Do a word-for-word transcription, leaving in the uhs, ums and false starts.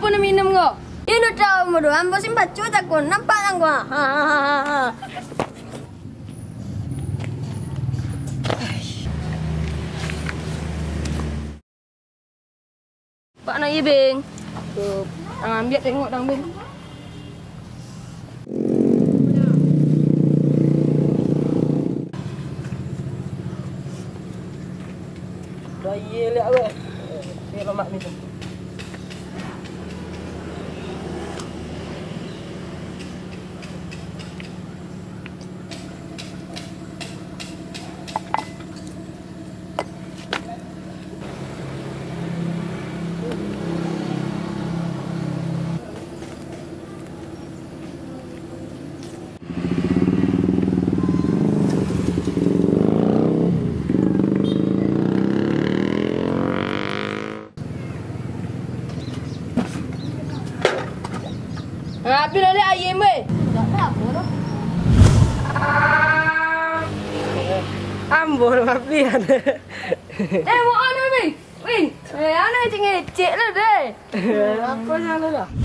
apa nak minum kau? Ini tahu mudo, ambo simpat cuta ko nampak lang ko. Ha ha ha ha. Pak nak ibing. Tu, ambil tengok dang bing. Dah ye lihat apa? Ni lemak ni tu. Ha, habis dah lihat ayam weh. Tak ada apa dah. Ambor mafian. Eh, mau ana bing? Bing. Eh, ana cengecek lah deh. Apa yang lah?